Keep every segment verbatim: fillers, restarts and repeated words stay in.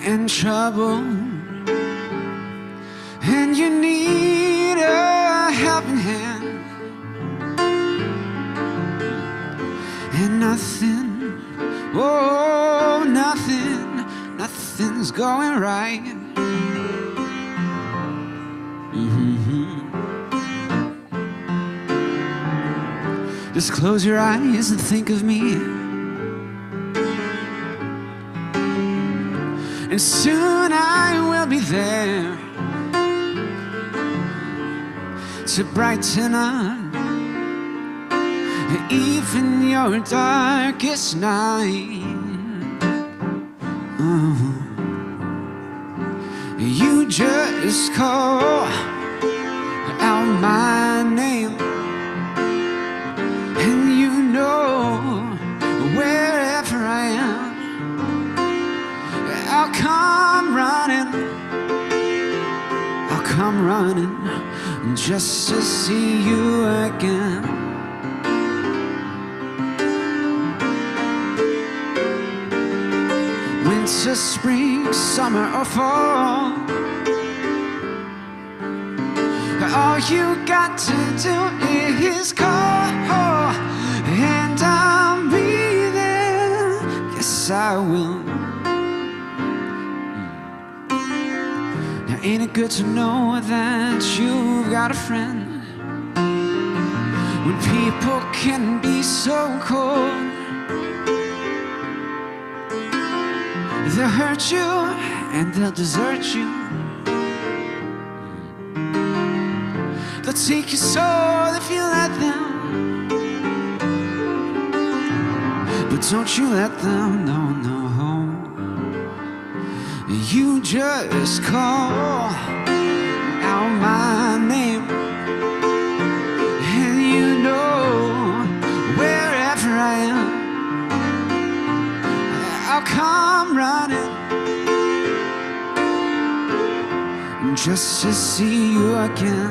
in trouble and you need a helping hand, and nothing, oh, nothing, nothing's going right. Mm-hmm. Just close your eyes and think of me, and soon I will be there to brighten up even your darkest night. Uh-huh. You just call out my name, and you know wherever I am, I'll come running, I'll come running just to see you again. Winter, spring, summer or fall, all you got to do is call, and I'll be there. Yes, I will. Now ain't it good to know that you've got a friend when people can be so cold? They'll hurt you and they'll desert you. They'll take your soul if you let them, but don't you let them, no, no. You just call out my name, and you know wherever I am, I'll come running just to see you again.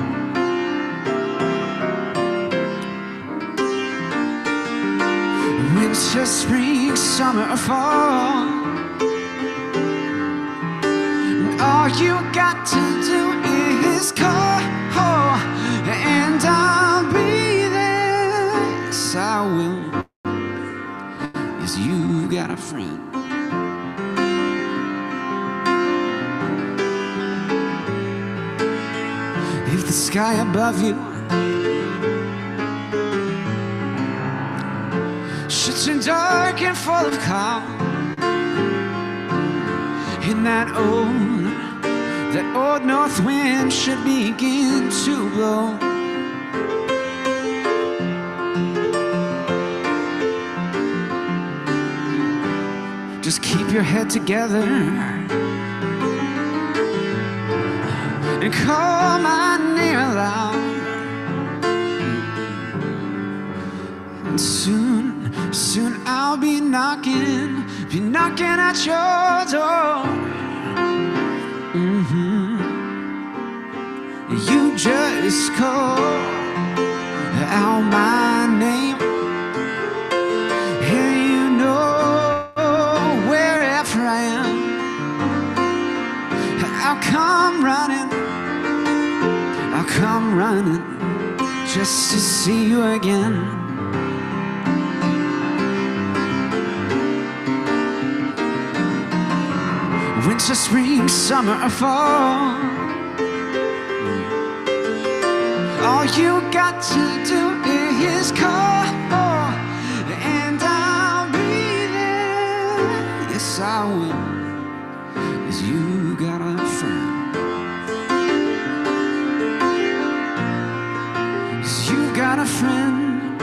Winter, spring, summer or fall, all you got to do is call, and I'll be there. Yes, I will. Yes, you've got a friend. If the sky above you should turn dark and full of cloud, in that old, that old north wind should begin to blow, just keep your head together and call my name aloud, and soon, soon I'll be knocking, be knocking at your door. Mm-hmm. You just call out my name, and you know wherever I am, I'll come running, I'll come running just to see you again. Winter, spring, summer or fall, all you got to do is call, and I'll be there. Yes, I will. Yes, you got a friend. Yes, you got a friend.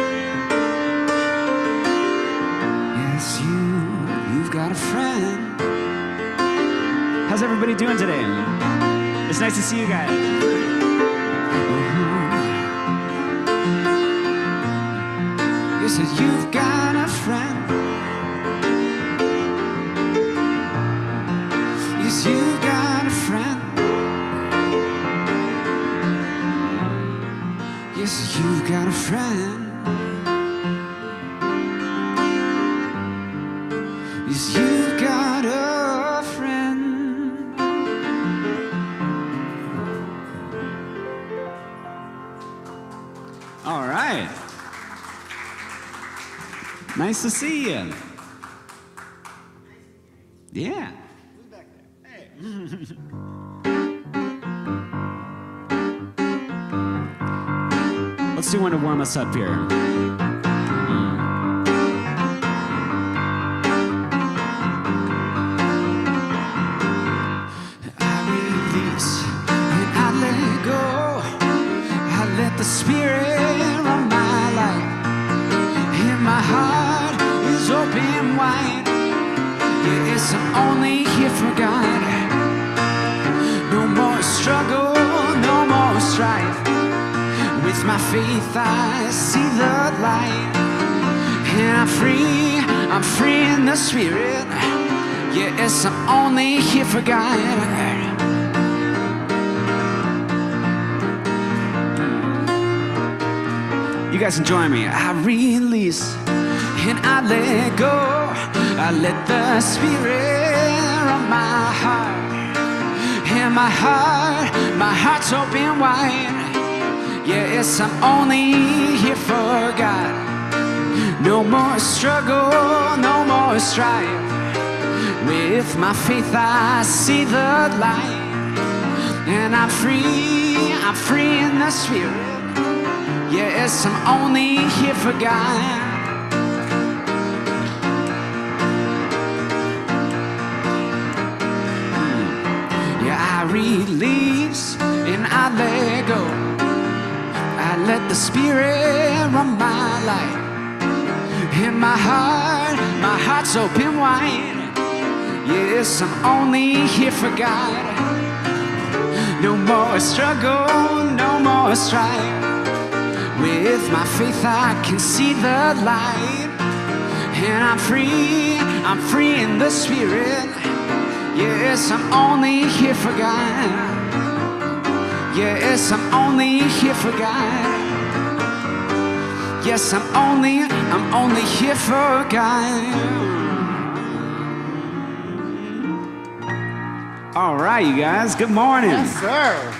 Yes, you, you've got a friend. How's everybody doing today? It's nice to see you guys. Mm-hmm. You said you've got a friend. Yes, you've got a friend. Yes, you've got a friend. Yes, you've got a friend. Nice to see you. Yeah. Who's back there? Hey. Let's do one to warm us up here. The Spirit of my life, and my heart is open wide. Yes, I'm only here for God. No more struggle, no more strife. With my faith I see the light, and I'm free, I'm free in the Spirit. Yes, I'm only here for God. You guys can join me. I release and I let go. I let the Spirit of my heart, and my heart, my heart's open wide. Yes, I'm only here for God. No more struggle, no more strife. With my faith I see the light, and I'm free, I'm free in the Spirit. Yes, I'm only here for God. Yeah, I release and I let go. I let the Spirit run my life. In my heart, my heart's open wide. Yes, I'm only here for God. No more struggle, no more strife. With my faith I can see the light, and I'm free, I'm free in the Spirit. Yes, I'm only here for God. Yes, I'm only here for God. Yes, I'm only, I'm only here for God. All right, you guys, good morning. Yes, sir.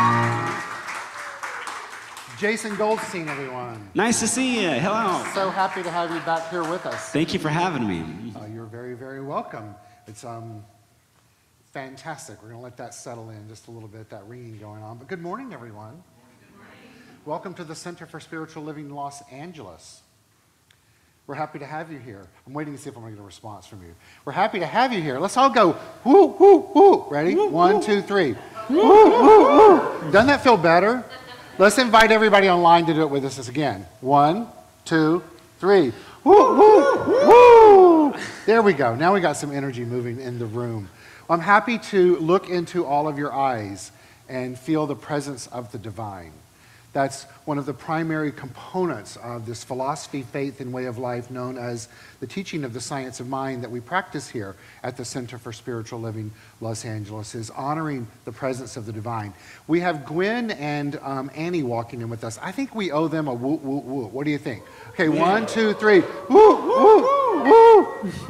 Jason Goldstein, everyone. Nice to see you. Hello. So happy to have you back here with us. Thank you for having me. Uh, you're very, very welcome. It's um, fantastic. We're going to let that settle in just a little bit, that ringing going on. But good morning, everyone. Good morning. Welcome to the Center for Spiritual Living Los Angeles. We're happy to have you here. I'm waiting to see if I'm going to get a response from you. We're happy to have you here. Let's all go, whoo, whoo, whoo. Ready? Woo, One, woo. two, three. Woo, woo, woo. Doesn't that feel better? Let's invite everybody online to do it with us again. One, two, three. Woo, woo, woo. There we go. Now we got some energy moving in the room. I'm happy to look into all of your eyes and feel the presence of the divine. That's one of the primary components of this philosophy, faith, and way of life known as the teaching of the science of mind that we practice here at the Center for Spiritual Living Los Angeles, is honoring the presence of the divine. We have Gwen and um, Annie walking in with us. I think we owe them a woo, woo, woo. What do you think? Okay, yeah. One, two, three. Woo, woo, woo.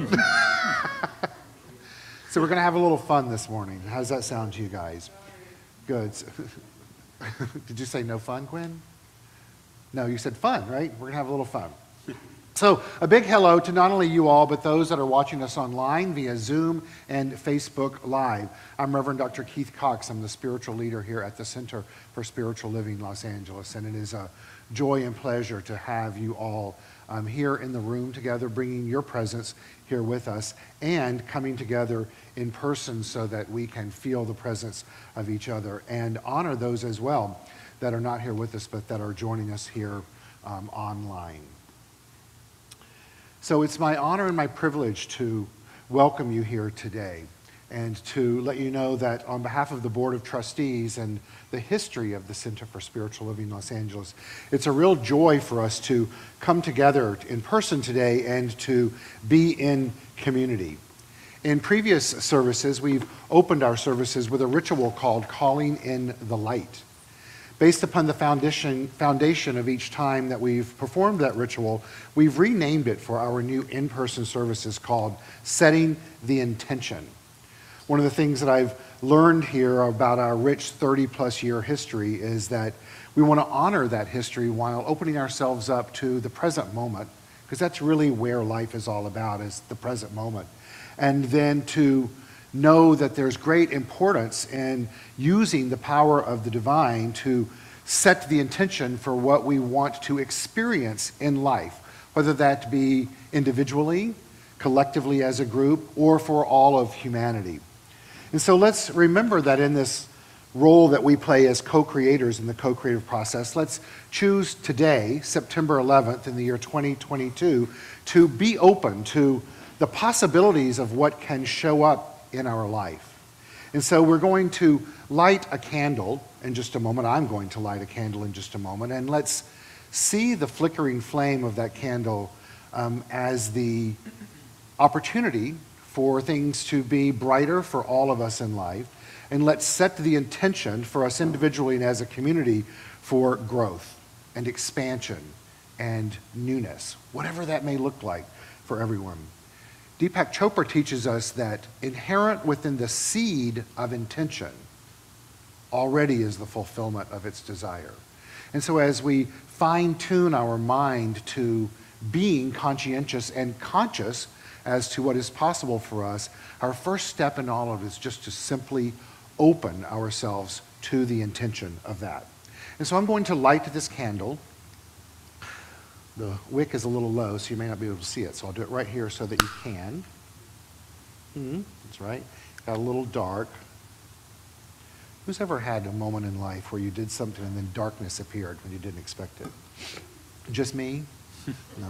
So we're going to have a little fun this morning. How does that sound to you guys? Good. Did you say no fun, Gwen? No, you said fun, right? We're going to have a little fun. So a big hello to not only you all, but those that are watching us online via Zoom and Facebook Live. I'm Reverend Doctor Keith Cox. I'm the spiritual leader here at the Center for Spiritual Living Los Angeles, and it is a joy and pleasure to have you all um, here in the room together, bringing your presence here with us and coming together in person so that we can feel the presence of each other and honor those as well that are not here with us but that are joining us here um, online. So it's my honor and my privilege to welcome you here today and to let you know that on behalf of the Board of Trustees and the history of the Center for Spiritual Living Los Angeles, it's a real joy for us to come together in person today and to be in community. In previous services, we've opened our services with a ritual called Calling in the Light. Based upon the foundation, foundation of each time that we've performed that ritual, we've renamed it for our new in-person services called Setting the Intention. One of the things that I've learned here about our rich thirty plus year history is that we want to honor that history while opening ourselves up to the present moment, because that's really where life is all about, is the present moment. And then to know that there's great importance in using the power of the divine to set the intention for what we want to experience in life, whether that be individually, collectively as a group, or for all of humanity. And so let's remember that in this role that we play as co-creators in the co-creative process, let's choose today, September eleventh in the year twenty twenty-two, to be open to the possibilities of what can show up in our life. And so we're going to light a candle in just a moment. I'm going to light a candle in just a moment, and let's see the flickering flame of that candle um, as the opportunity for things to be brighter for all of us in life. And let's set the intention for us individually and as a community for growth and expansion and newness, whatever that may look like for everyone. Deepak Chopra teaches us that inherent within the seed of intention already is the fulfillment of its desire. And so as we fine-tune our mind to being conscientious and conscious as to what is possible for us, our first step in all of it is just to simply open ourselves to the intention of that. And so I'm going to light this candle. The wick is a little low, so you may not be able to see it, so I'll do it right here so that you can. Mm-hmm. That's right. Got a little dark. Who's ever had a moment in life where you did something and then darkness appeared when you didn't expect it? Just me? No.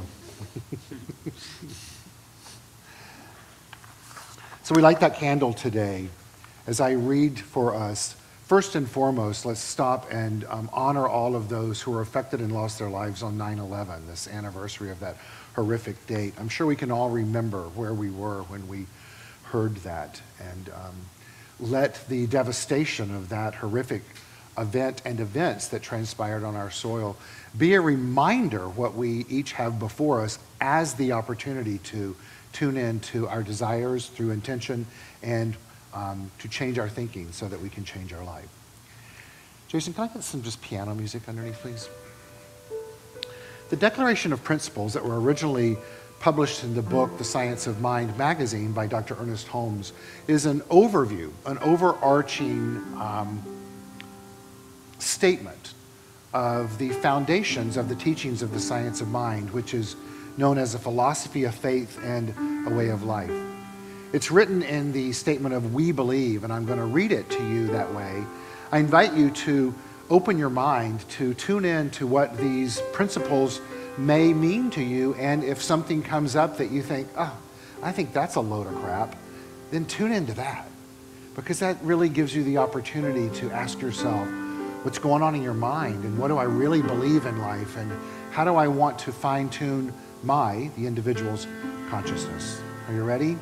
So we light that candle today. As I read for us, first and foremost, let's stop and um, honor all of those who were affected and lost their lives on nine eleven, this anniversary of that horrific date. I'm sure we can all remember where we were when we heard that, and um, let the devastation of that horrific event and events that transpired on our soil be a reminder what we each have before us as the opportunity to tune in to our desires through intention and Um, to change our thinking so that we can change our life. Jason, can I get some just piano music underneath, please? The Declaration of Principles that were originally published in the book, The Science of Mind magazine by Doctor Ernest Holmes, is an overview, an overarching um, statement of the foundations of the teachings of the science of mind, which is known as a philosophy of faith and a way of life. It's written in the statement of "we believe," and I'm going to read it to you that way. I invite you to open your mind to tune in to what these principles may mean to you, and if something comes up that you think, oh, I think that's a load of crap, then tune into that, because that really gives you the opportunity to ask yourself, what's going on in your mind, and what do I really believe in life, and how do I want to fine-tune my, the individual's, consciousness? Are you ready?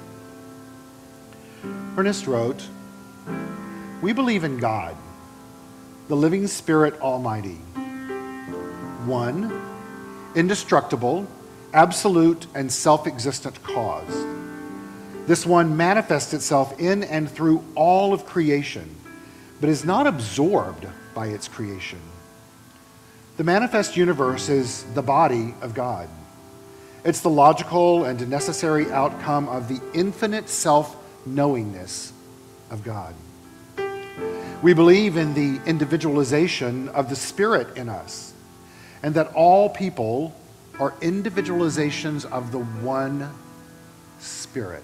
Ernest wrote, "We believe in God, the living Spirit Almighty, one, indestructible, absolute, and self-existent cause. This one manifests itself in and through all of creation, but is not absorbed by its creation. The manifest universe is the body of God. It's the logical and necessary outcome of the infinite self knowingness of God. We believe in the individualization of the Spirit in us, and that all people are individualizations of the one Spirit.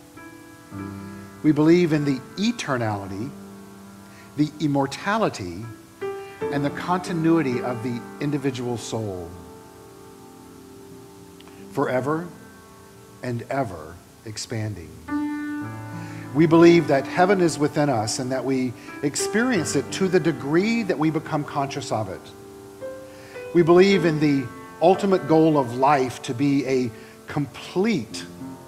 We believe in the eternality, the immortality, and the continuity of the individual soul, forever and ever expanding. We believe that heaven is within us and that we experience it to the degree that we become conscious of it. We believe in the ultimate goal of life to be a complete,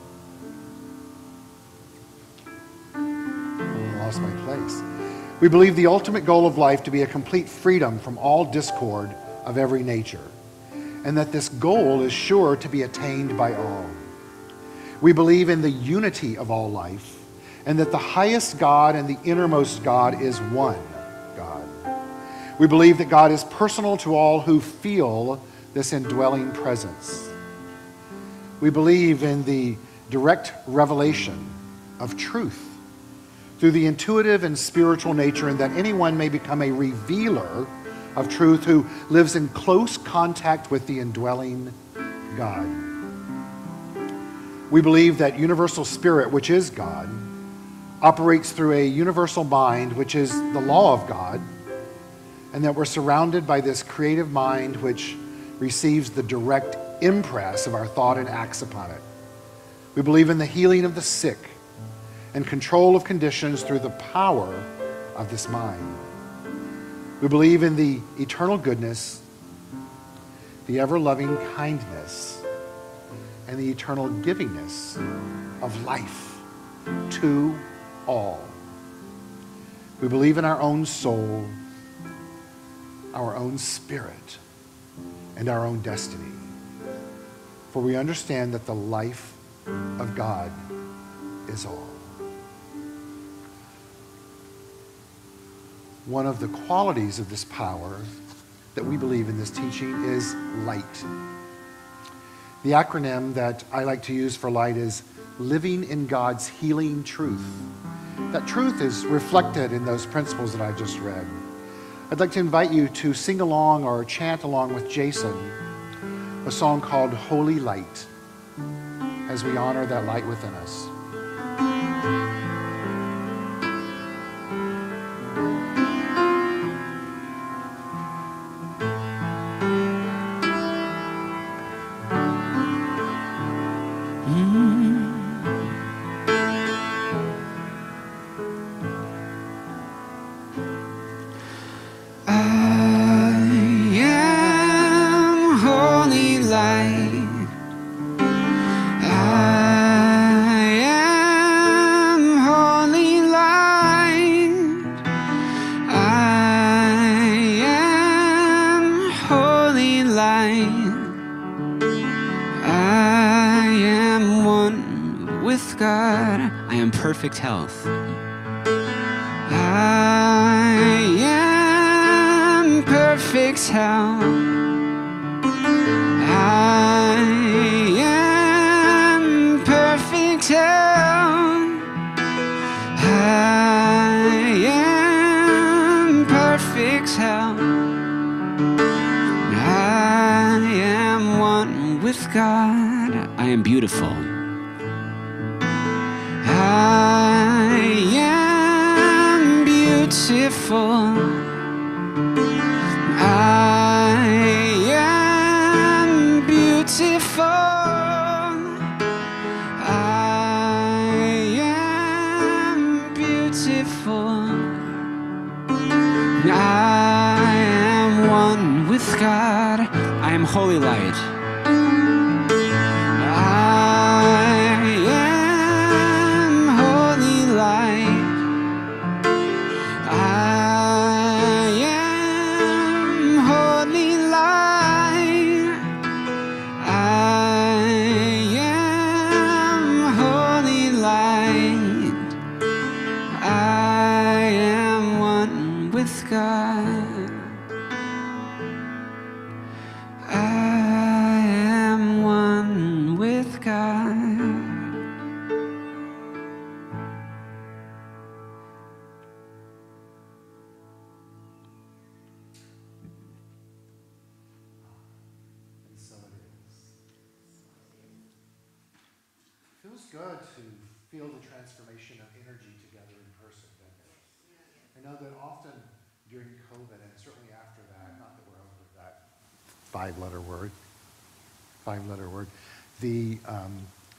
I lost my place. We believe the ultimate goal of life to be a complete freedom from all discord of every nature, and that this goal is sure to be attained by all. We believe in the unity of all life, and that the highest God and the innermost God is one God. We believe that God is personal to all who feel this indwelling presence. We believe in the direct revelation of truth through the intuitive and spiritual nature, and that anyone may become a revealer of truth who lives in close contact with the indwelling God. We believe that universal spirit, which is God, operates through a universal mind, which is the law of God, and that we're surrounded by this creative mind which receives the direct impress of our thought and acts upon it. We believe in the healing of the sick and control of conditions through the power of this mind. We believe in the eternal goodness, the ever-loving kindness, and the eternal givingness of life to all. We believe in our own soul, our own spirit, and our own destiny. For we understand that the life of God is all. One of the qualities of this power that we believe in this teaching is light. The acronym that I like to use for light is living in God's healing truth. That truth is reflected in those principles that I just read. I'd like to invite you to sing along or chant along with Jason a song called Holy Light as we honor that light within us. Perfect health. I am perfect health. I am perfect health. I am perfect health. I am one with God. I am beautiful. I am beautiful. I am beautiful. I am beautiful. I am one with God. I am holy light. Good to feel the transformation of energy together in person, doesn't it? I know that often during COVID, and certainly after that, not that we're over that five-letter word, five-letter word, the um,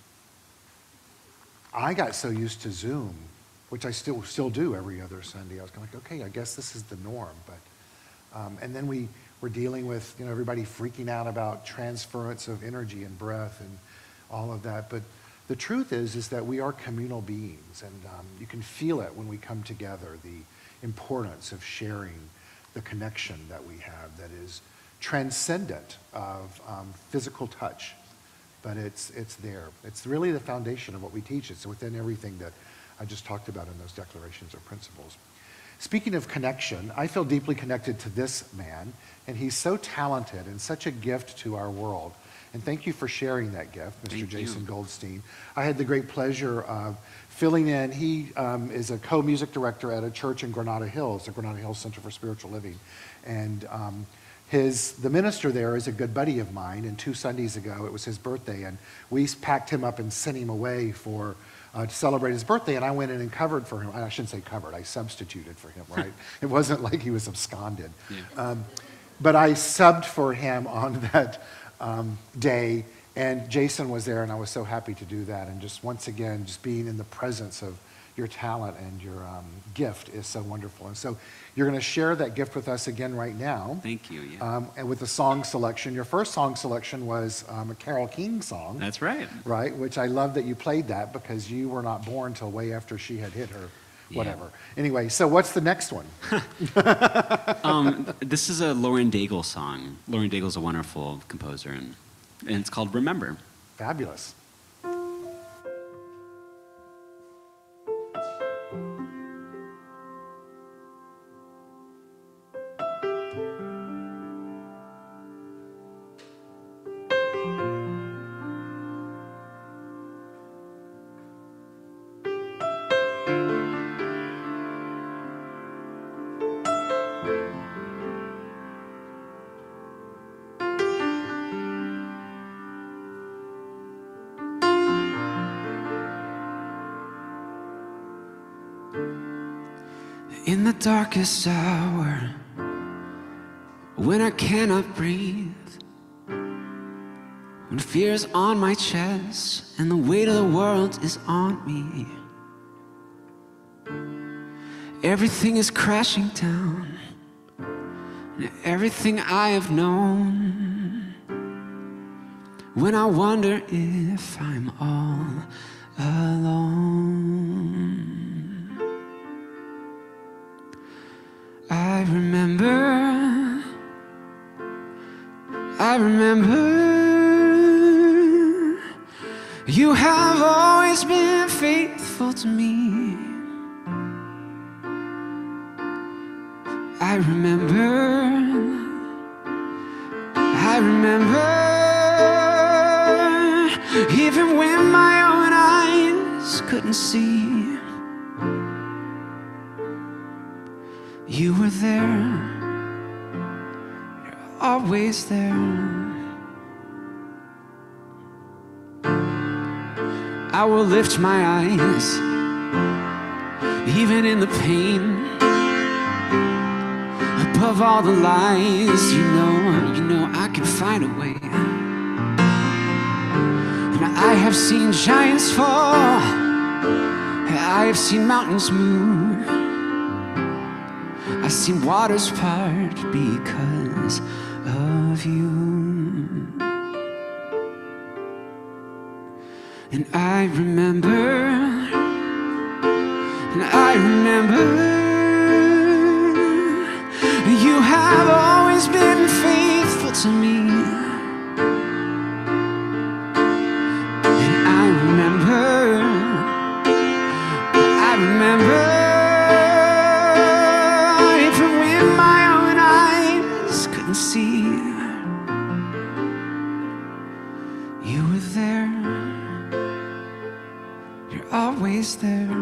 I got so used to Zoom, which I still still do every other Sunday. I was kind of like, okay, I guess this is the norm. But um, and then we were dealing with you know everybody freaking out about transference of energy and breath and all of that, but the truth is, is that we are communal beings, and um, you can feel it when we come together, the importance of sharing the connection that we have that is transcendent of um, physical touch, but it's, it's there. It's really the foundation of what we teach. It's within everything that I just talked about in those declarations or principles. Speaking of connection, I feel deeply connected to this man, and he's so talented and such a gift to our world. And thank you for sharing that gift, Mister Thank Jason you. Goldstein. I had the great pleasure of filling in. He um, is a co-music director at a church in Granada Hills, the Granada Hills Center for Spiritual Living. And um, his, the minister there is a good buddy of mine, and two Sundays ago, it was his birthday, and we packed him up and sent him away for Uh, to celebrate his birthday, and I went in and covered for him. I shouldn't say covered, I substituted for him, right? It wasn't like he was absconded. Yeah. Um, but I subbed for him on that um, day, and Jason was there, and I was so happy to do that. And just once again, just being in the presence of your talent and your um, gift is so wonderful. And so you're going to share that gift with us again right now. Thank you. Yeah. Um, and with the song selection. Your first song selection was um, a Carole King song. That's right. Right, which I love that you played that because you were not born till way after she had hit her, whatever. Yeah. Anyway, so what's the next one? um, this is a Lauren Daigle song. Lauren Daigle's a wonderful composer, and, and it's called Remember. Fabulous. In the darkest hour, when I cannot breathe, when fear is on my chest and the weight of the world is on me, everything is crashing down, and everything I have known, when I wonder if I'm all alone. I remember, I remember, you have always been faithful to me. I remember, I remember, even when my own eyes couldn't see, you were there, you're always there. I will lift my eyes, even in the pain, above all the lies. You know, you know I can find a way. And I have seen giants fall, I have seen mountains move, I've seen waters part because of you. And I remember, and I remember, you have always been faithful to me. And I remember, I remember, even when my own eyes couldn't see, you were there. You're always there.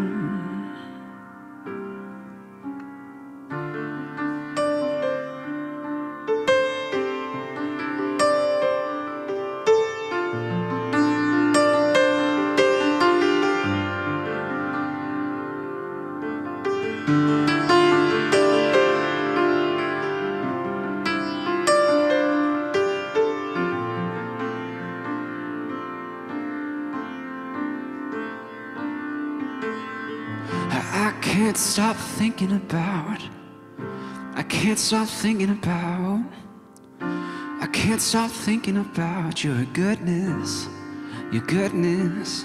I can't stop thinking about, I can't stop thinking about, I can't stop thinking about your goodness, your goodness.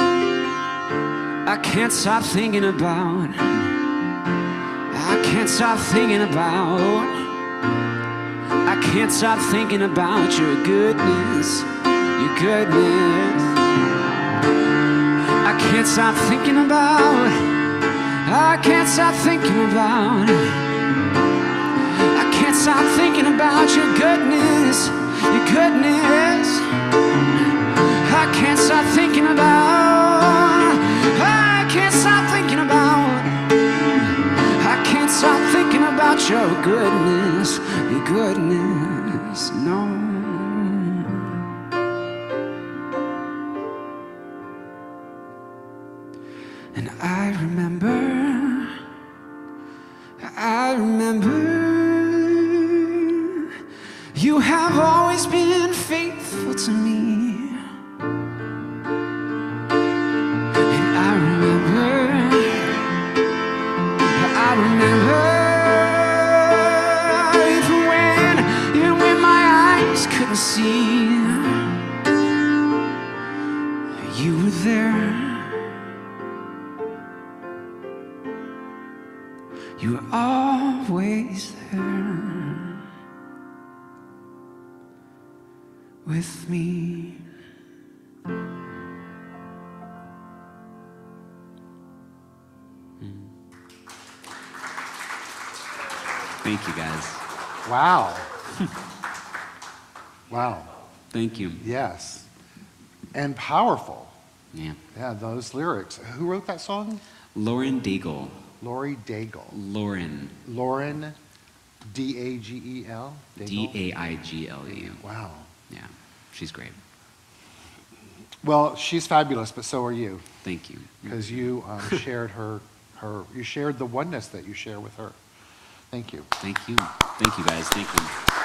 I can't stop thinking about, I can't stop thinking about, I can't stop thinking about your goodness, your goodness. I can't stop thinking about, I can't stop thinking about, I can't stop thinking about your goodness, your goodness. I can't stop thinking about, I can't stop thinking about, I can't stop thinking about your goodness, your goodness, no. And I remember, I remember, you have always been faithful to me. And I remember, I remember, even when, even when my eyes couldn't see, you were there. You were always there with me. Thank you, guys. Wow. Wow. Thank you. Yes. And powerful. Yeah. Yeah, those lyrics. Who wrote that song? Lauren Daigle. Lori Daigle. Lauren. Lauren, D A G E L? D A I G L E. Wow. Yeah, she's great. Well, she's fabulous, but so are you, Thank you. because you um, shared her, her, you shared the oneness that you share with her. Thank you. Thank you. Thank you, guys. Thank you.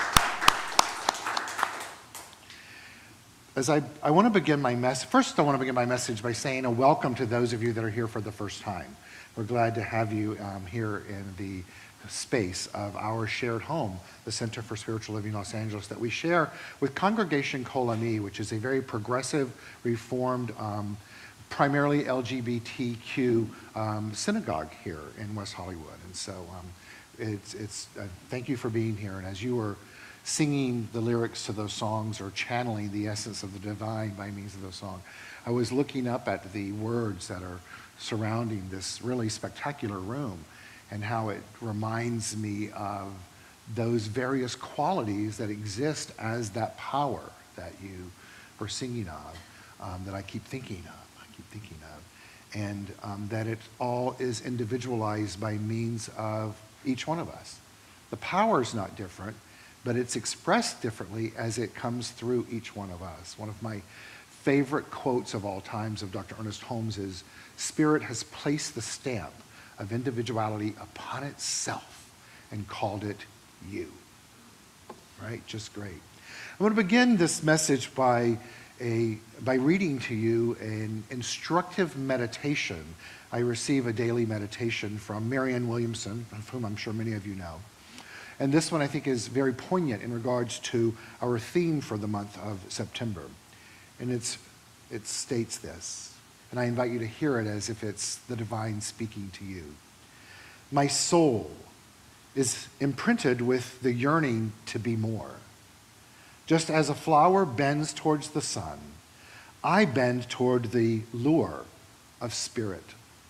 As I, I want to begin my message, first I want to begin my message by saying a welcome to those of you that are here for the first time. We're glad to have you um, here in the space of our shared home, the Center for Spiritual Living Los Angeles, that we share with Congregation Kol Ami, which is a very progressive, reformed, um, primarily L G B T Q um, synagogue here in West Hollywood. And so um, it's, it's uh, thank you for being here. And as you were singing the lyrics to those songs or channeling the essence of the divine by means of those songs, I was looking up at the words that are surrounding this really spectacular room and how it reminds me of those various qualities that exist as that power that you were singing of, um, that I keep thinking of, I keep thinking of, and um, that it all is individualized by means of each one of us. The power is not different, but it's expressed differently as it comes through each one of us. One of my favorite quotes of all times of Doctor Ernest Holmes is, "Spirit has placed the stamp of individuality upon itself and called it you." Right? Just great. I'm going to begin this message by, a, by reading to you an instructive meditation. I receive a daily meditation from Marianne Williamson, of whom I'm sure many of you know. And this one I think is very poignant in regards to our theme for the month of September. And it's, it states this, and I invite you to hear it as if it's the divine speaking to you. My soul is imprinted with the yearning to be more. Just as a flower bends towards the sun, I bend toward the lure of spirit.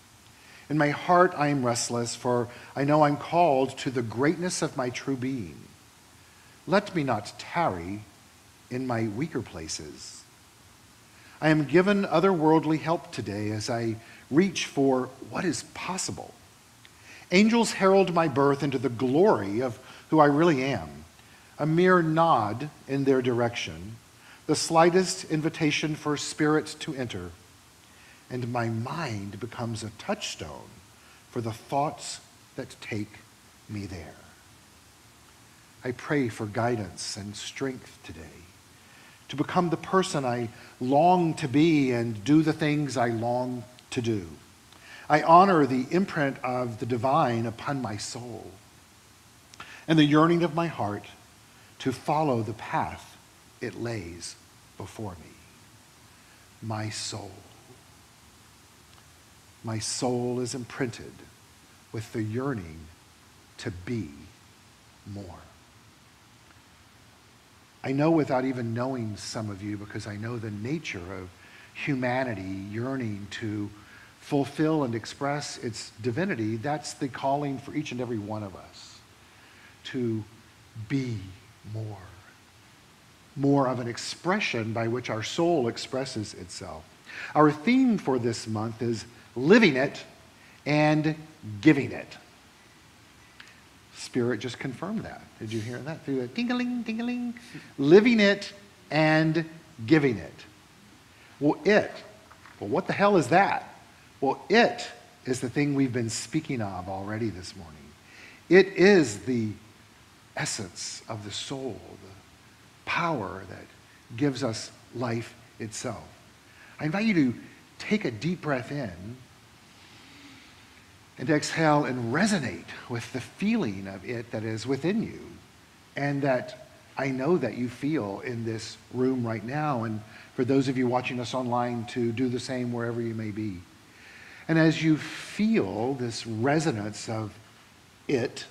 In my heart I am restless, for I know I'm called to the greatness of my true being. Let me not tarry in my weaker places. I am given otherworldly help today as I reach for what is possible. Angels herald my birth into the glory of who I really am, a mere nod in their direction, the slightest invitation for spirit to enter, and my mind becomes a touchstone for the thoughts that take me there. I pray for guidance and strength today, to become the person I long to be and do the things I long to do. I honor the imprint of the divine upon my soul and the yearning of my heart to follow the path it lays before me. My soul. My soul is imprinted with the yearning to be more. I know without even knowing some of you, because I know the nature of humanity yearning to fulfill and express its divinity, that's the calling for each and every one of us, to be more. more of an expression by which our soul expresses itself. Our theme for this month is living it and giving it. Spirit just confirmed that. Did you hear that? Through a ding-a-ling, ding-a-ling. Living it and giving it. Well, it. Well, what the hell is that? Well, it is the thing we've been speaking of already this morning. It is the essence of the soul, the power that gives us life itself. I invite you to take a deep breath in and to exhale and resonate with the feeling of it that is within you and that I know that you feel in this room right now, and for those of you watching us online to do the same wherever you may be. And as you feel this resonance of it,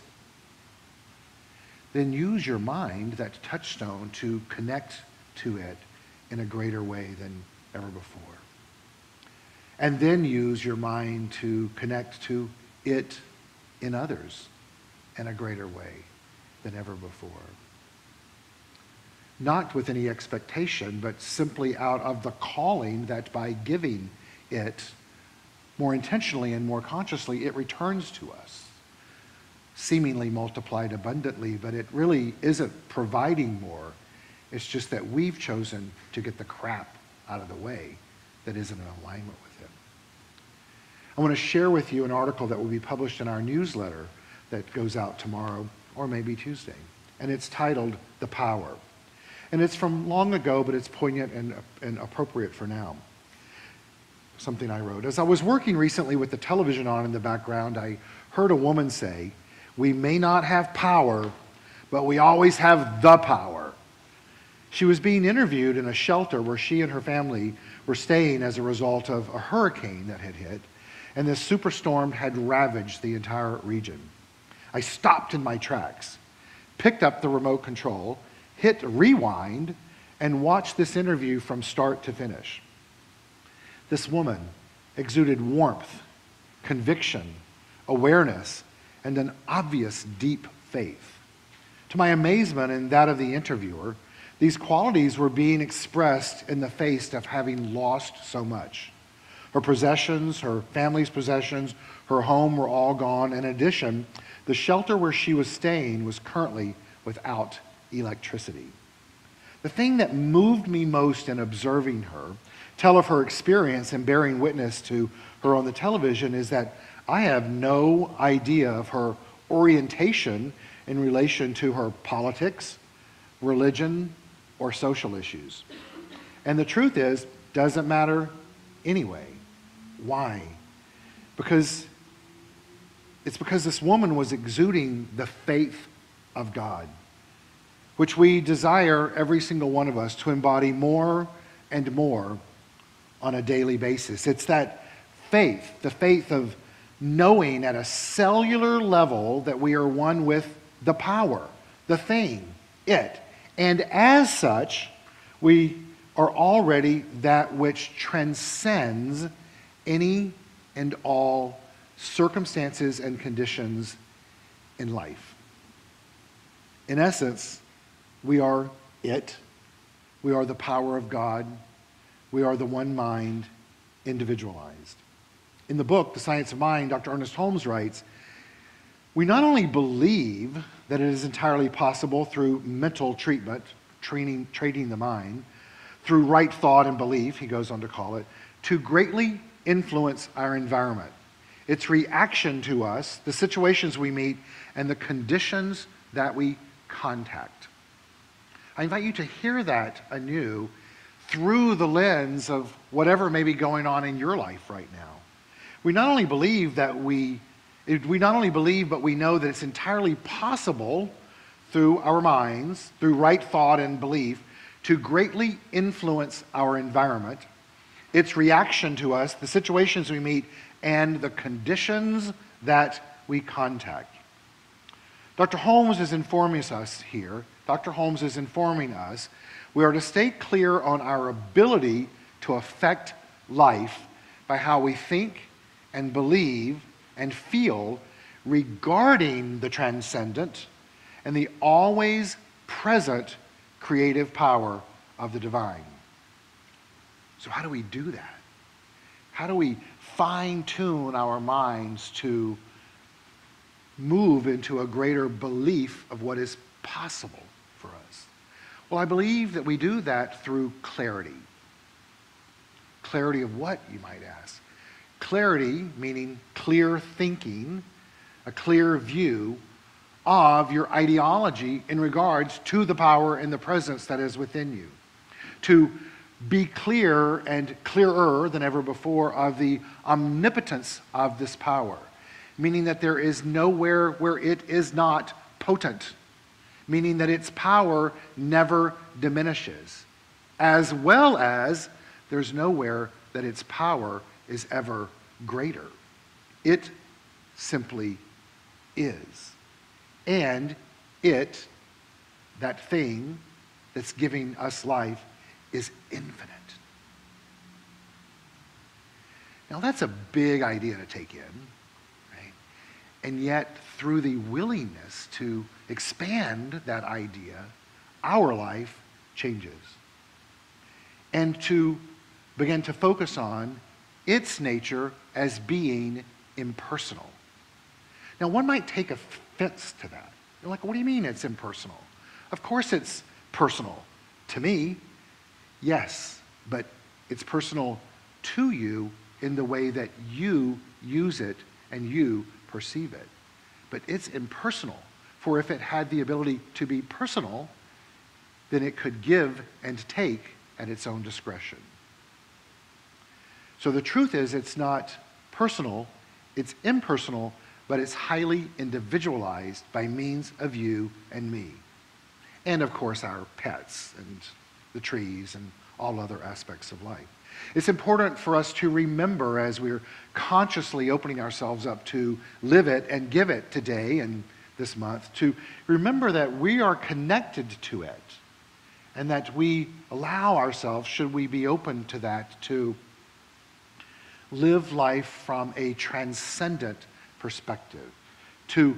then use your mind, that touchstone, to connect to it in a greater way than ever before. And then use your mind to connect to it in others in a greater way than ever before. Not with any expectation, but simply out of the calling that by giving it more intentionally and more consciously, it returns to us, seemingly multiplied abundantly, but it really isn't providing more. It's just that we've chosen to get the crap out of the way that isn't in alignment with it. I want to share with you an article that will be published in our newsletter that goes out tomorrow or maybe Tuesday, and it's titled The Power. And it's from long ago, but it's poignant and, and appropriate for now. Something I wrote. As I was working recently with the television on in the background, I heard a woman say, "We may not have power, but we always have the power." She was being interviewed in a shelter where she and her family were staying as a result of a hurricane that had hit, and this superstorm had ravaged the entire region. I stopped in my tracks, picked up the remote control, hit rewind, and watched this interview from start to finish. This woman exuded warmth, conviction, awareness, and an obvious deep faith. To my amazement and that of the interviewer, these qualities were being expressed in the face of having lost so much. Her possessions, her family's possessions, her home were all gone. In addition, the shelter where she was staying was currently without electricity. The thing that moved me most in observing her tell of her experience and bearing witness to her on the television is that I have no idea of her orientation in relation to her politics, religion, or social issues. And the truth is, doesn't matter anyway. Why? Because it's because this woman was exuding the faith of God, which we desire, every single one of us, to embody more and more on a daily basis. It's that faith, the faith of knowing at a cellular level that we are one with the power, the thing, it. And as such, we are already that which transcends any and all circumstances and conditions in life. In essence, we are it. We are the power of God. We are the one mind, individualized. In the book, The Science of Mind, Doctor Ernest Holmes writes, "We not only believe that it is entirely possible through mental treatment, training, training the mind, through right thought and belief," he goes on to call it, "to greatly influence our environment, its reaction to us, the situations we meet, and the conditions that we contact." I invite you to hear that anew through the lens of whatever may be going on in your life right now. We not only believe that we, we not only believe, but we know that it's entirely possible through our minds, through right thought and belief, to greatly influence our environment, its reaction to us, the situations we meet, and the conditions that we contact. Doctor Holmes is informing us here, Doctor Holmes is informing us, we are to stay clear on our ability to affect life by how we think and believe and feel regarding the transcendent and the always present creative power of the divine. So how do we do that? How do we fine-tune our minds to move into a greater belief of what is possible for us? Well, I believe that we do that through clarity. Clarity of what, you might ask? Clarity meaning clear thinking, a clear view of your ideology in regards to the power and the presence that is within you. To be clear and clearer than ever before of the omnipotence of this power, meaning that there is nowhere where it is not potent, meaning that its power never diminishes, as well as there's nowhere that its power is ever greater. It simply is. And it, that thing that's giving us life, is infinite. Now that's a big idea to take in, right? And yet through the willingness to expand that idea, our life changes. And to begin to focus on its nature as being impersonal. Now one might take offense to that. You're like, what do you mean it's impersonal? Of course it's personal. To me, yes, but it's personal to you in the way that you use it and you perceive it. But it's impersonal, for if it had the ability to be personal, then it could give and take at its own discretion. So the truth is it's not personal, it's impersonal, but it's highly individualized by means of you and me. And of course our pets and the trees and all other aspects of life. It's important for us to remember as we're consciously opening ourselves up to live it and give it today and this month, to remember that we are connected to it and that we allow ourselves, should we be open to that, to live life from a transcendent perspective, to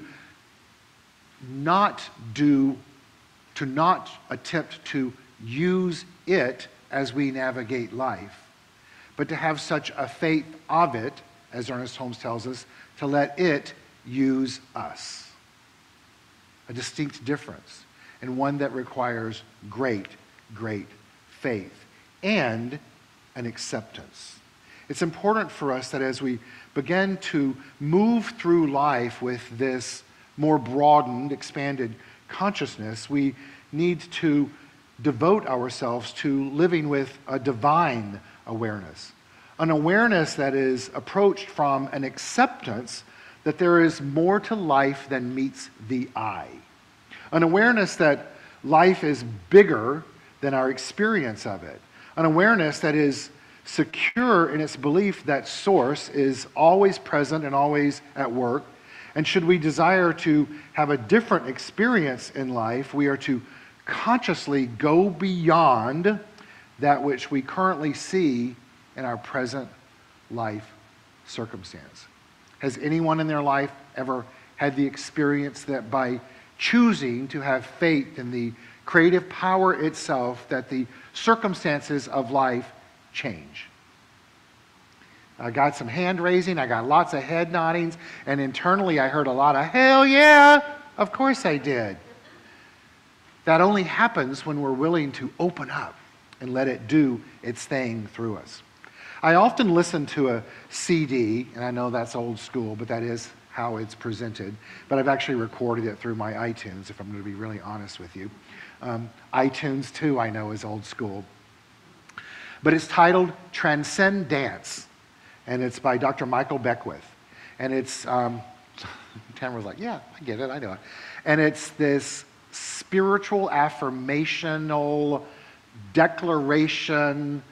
not do, to not attempt to use it as we navigate life, but to have such a faith of it, as Ernest Holmes tells us, to let it use us. A distinct difference, and one that requires great, great faith and an acceptance. It's important for us that as we begin to move through life with this more broadened, expanded consciousness, we need to devote ourselves to living with a divine awareness. An awareness that is approached from an acceptance that there is more to life than meets the eye. An awareness that life is bigger than our experience of it. An awareness that is secure in its belief that Source is always present and always at work. And should we desire to have a different experience in life, we are to consciously go beyond that which we currently see in our present life circumstance. Has anyone in their life ever had the experience that by choosing to have faith in the creative power itself, that the circumstances of life change? I got some hand raising, I got lots of head noddings, and internally I heard a lot of, hell yeah, of course I did. That only happens when we're willing to open up and let it do its thing through us. I often listen to a C D, and I know that's old school, but that is how it's presented. But I've actually recorded it through my iTunes, if I'm going to be really honest with you. Um, iTunes, too, I know is old school. But it's titled Transcend Dance, and it's by Doctor Michael Beckwith. And it's, um, Tamara's like, yeah, I get it, I know it. And it's this spiritual, affirmational, declaration,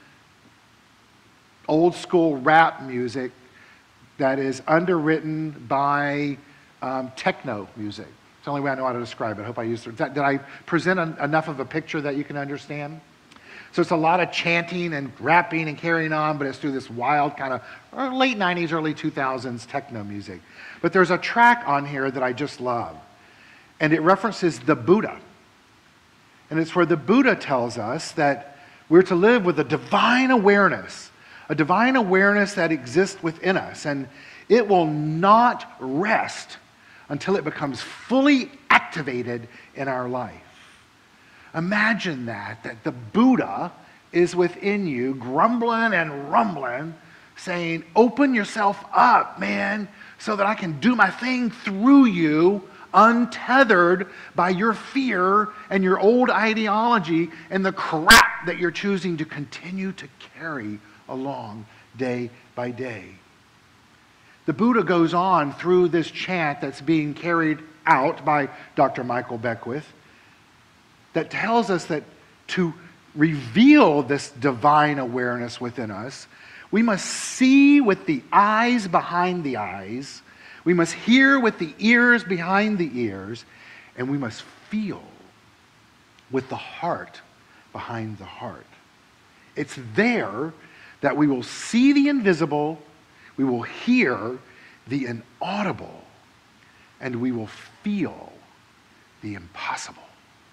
old school rap music that is underwritten by um, techno music. It's the only way I know how to describe it. I hope I used it. Did I present an, enough of a picture that you can understand? So it's a lot of chanting and rapping and carrying on, but it's through this wild kind of late nineties, early two thousands techno music. But there's a track on here that I just love, and it references the Buddha. And it's where the Buddha tells us that we're to live with a divine awareness, a divine awareness that exists within us, and it will not rest until it becomes fully activated in our life. Imagine that, that the Buddha is within you, grumbling and rumbling, saying, open yourself up, man, so that I can do my thing through you, untethered by your fear and your old ideology and the crap that you're choosing to continue to carry along day by day. The Buddha goes on through this chant that's being carried out by Doctor Michael Beckwith that tells us that to reveal this divine awareness within us, we must see with the eyes behind the eyes, we must hear with the ears behind the ears, and we must feel with the heart behind the heart. It's there that we will see the invisible, we will hear the inaudible, and we will feel the impossible.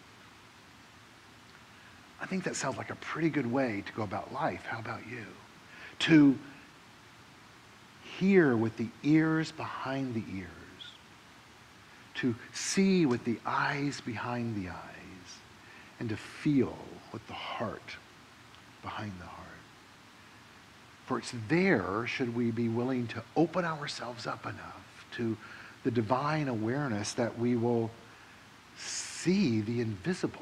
I think that sounds like a pretty good way to go about life. How about you? To hear with the ears behind the ears, to see with the eyes behind the eyes, and to feel with the heart behind the heart. For it's there, should we be willing to open ourselves up enough to the divine awareness, that we will see the invisible.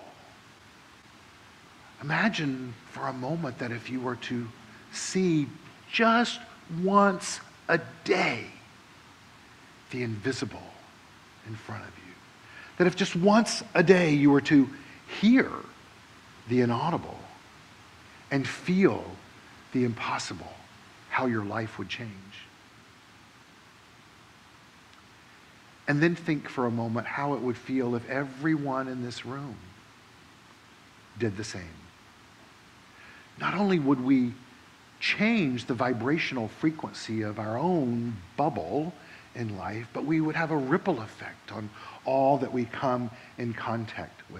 Imagine for a moment that if you were to see just once a day the invisible in front of you. That if just once a day you were to hear the inaudible and feel the impossible, how your life would change. And then think for a moment how it would feel if everyone in this room did the same. Not only would we change the vibrational frequency of our own bubble in life, but we would have a ripple effect on all that we come in contact with.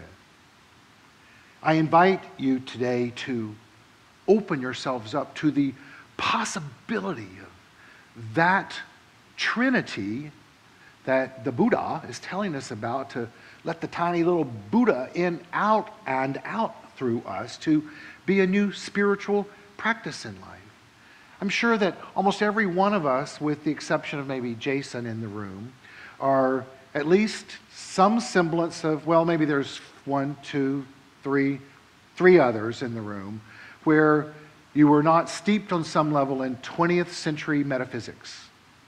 I invite you today to open yourselves up to the possibility of that Trinity that the Buddha is telling us about, to let the tiny little Buddha in, out, and out through us to be a new spiritual practice in life. I'm sure that almost every one of us, with the exception of maybe Jason in the room, are at least some semblance of, well, maybe there's one, two, three, three others in the room, where you were not steeped on some level in twentieth century metaphysics.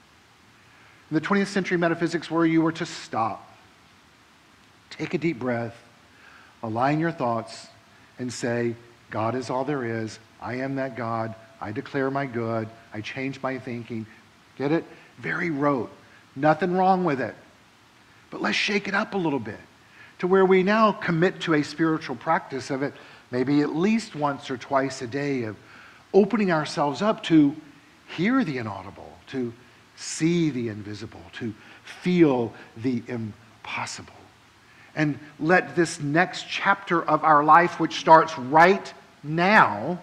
In the twentieth century metaphysics, where you were to stop, take a deep breath, align your thoughts, and say, God is all there is. I am that God. I declare my good. I change my thinking. Get it? Very rote. Nothing wrong with it. But let's shake it up a little bit to where we now commit to a spiritual practice of it, maybe at least once or twice a day, of opening ourselves up to hear the inaudible, to see the invisible, to feel the impossible. And let this next chapter of our life, which starts right now,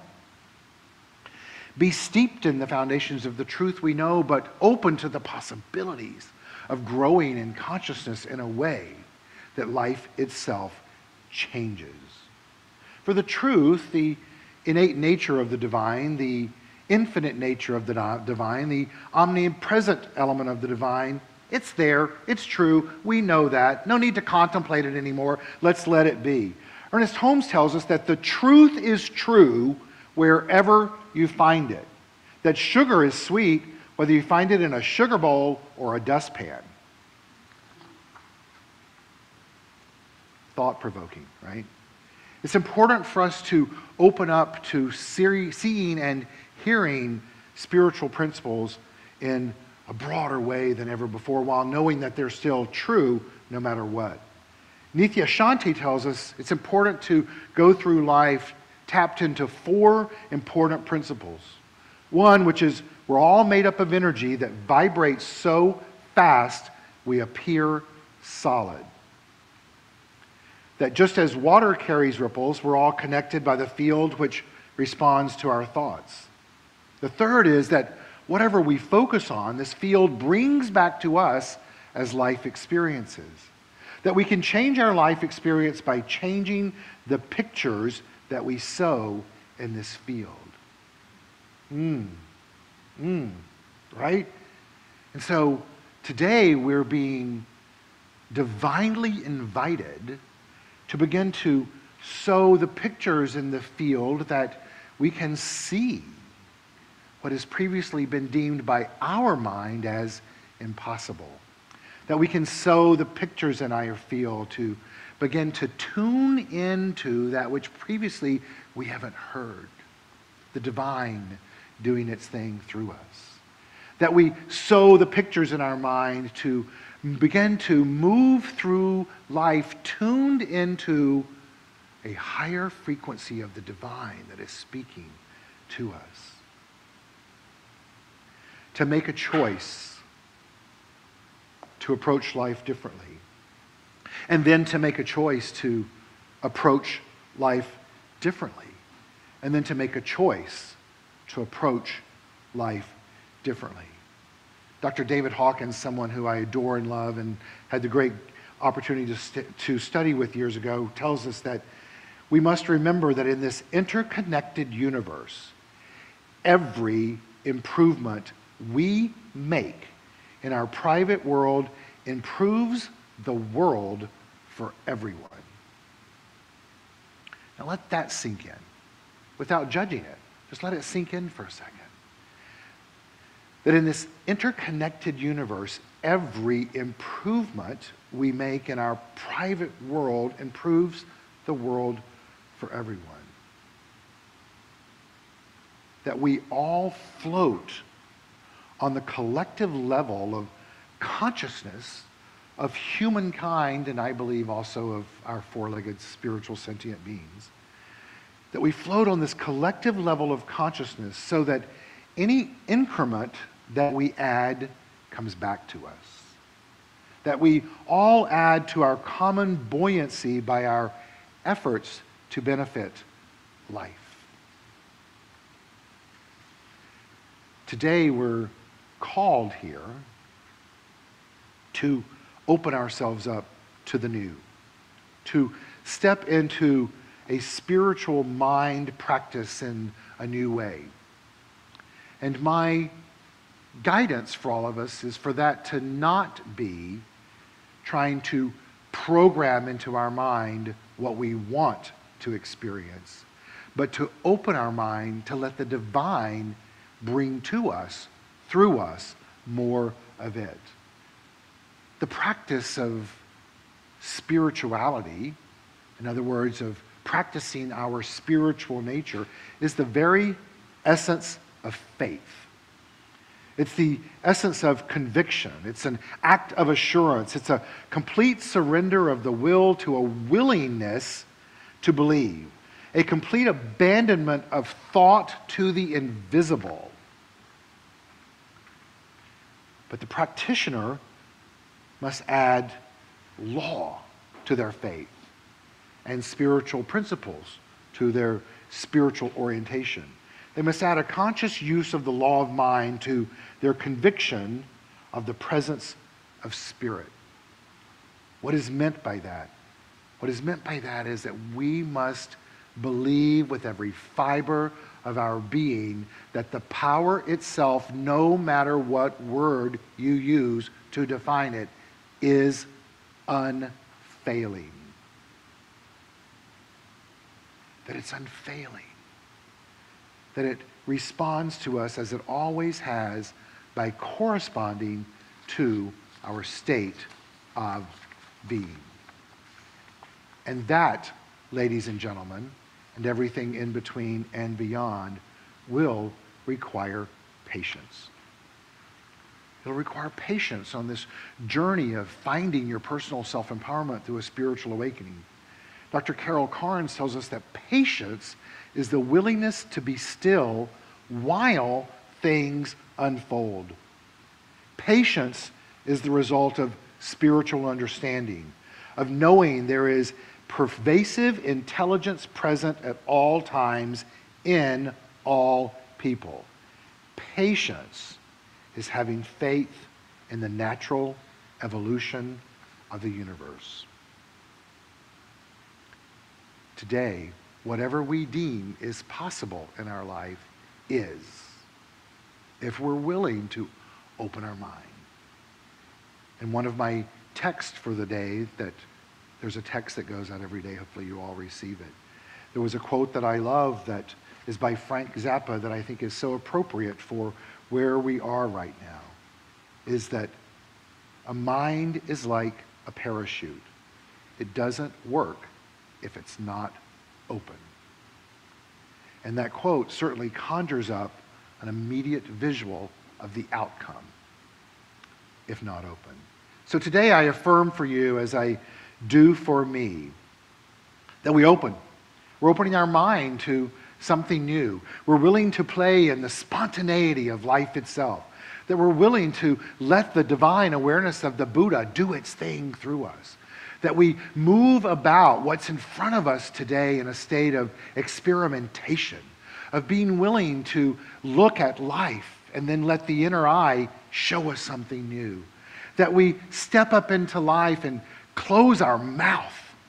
be steeped in the foundations of the truth we know, but open to the possibilities of growing in consciousness in a way that life itself changes. For the truth, the innate nature of the divine, the infinite nature of the divine, the omnipresent element of the divine, it's there, it's true, we know that. No need to contemplate it anymore. Let's let it be. Ernest Holmes tells us that the truth is true wherever you find it. That sugar is sweet whether you find it in a sugar bowl or a dustpan. Thought-provoking, right? It's important for us to open up to seeing and hearing spiritual principles in a broader way than ever before, while knowing that they're still true no matter what. Nithya Shanti tells us it's important to go through life tapped into four important principles. One, which is we're all made up of energy that vibrates so fast we appear solid. That just as water carries ripples, we're all connected by the field which responds to our thoughts. The third is that whatever we focus on, this field brings back to us as life experiences. That we can change our life experience by changing the pictures that we sow in this field. Mm. Mm. Right? And so today we're being divinely invited to begin to sow the pictures in the field that we can see what has previously been deemed by our mind as impossible. That we can sow the pictures in our field to begin to tune into that which previously we haven't heard. The divine doing its thing through us. That we sow the pictures in our mind to begin to move through life tuned into a higher frequency of the divine that is speaking to us. To make a choice to approach life differently. And then to make a choice to approach life differently. And then to make a choice to approach life differently. Doctor David Hawkins, someone who I adore and love and had the great opportunity to, st- to study with years ago, tells us that we must remember that in this interconnected universe, every improvement we make in our private world improves the world for everyone. Now let that sink in without judging it. Just let it sink in for a second. That in this interconnected universe, every improvement we make in our private world improves the world for everyone. That we all float on the collective level of consciousness of humankind, and I believe also of our four-legged spiritual sentient beings. That we float on this collective level of consciousness so that any increment that we add comes back to us. That we all add to our common buoyancy by our efforts to benefit life. Today we're called here to open ourselves up to the new, to step into a spiritual mind practice in a new way. And my guidance for all of us is for that to not be trying to program into our mind what we want to experience, but to open our mind to let the divine bring to us, through us, more of it. The practice of spirituality, in other words, of practicing our spiritual nature, is the very essence of faith. It's the essence of conviction. It's an act of assurance. It's a complete surrender of the will to a willingness to believe. A complete abandonment of thought to the invisible. But the practitioner must add law to their faith and spiritual principles to their spiritual orientation. They must add a conscious use of the law of mind to their conviction of the presence of spirit. What is meant by that? What is meant by that is that we must believe with every fiber of our being that the power itself, no matter what word you use to define it, is unfailing. That it's unfailing. That it responds to us as it always has by corresponding to our state of being. And that, ladies and gentlemen, and everything in between and beyond, will require patience. It'll require patience on this journey of finding your personal self-empowerment through a spiritual awakening. Doctor Carol Carnes tells us that patience is the willingness to be still while things unfold. Patience is the result of spiritual understanding, of knowing there is pervasive intelligence present at all times in all people. Patience is having faith in the natural evolution of the universe. Today, whatever we deem is possible in our life is, if we're willing to open our mind. And one of my texts for the day, that there's a text that goes out every day, hopefully you all receive it. There was a quote that I love that is by Frank Zappa that I think is so appropriate for where we are right now, is that a mind is like a parachute. It doesn't work if it's not open. And that quote certainly conjures up an immediate visual of the outcome, if not open. So today I affirm for you, as I do for me, that we open. We're opening our mind to something new. We're willing to play in the spontaneity of life itself. That we're willing to let the divine awareness of the Buddha do its thing through us. That we move about what's in front of us today in a state of experimentation, of being willing to look at life and then let the inner eye show us something new. That we step up into life and close our mouth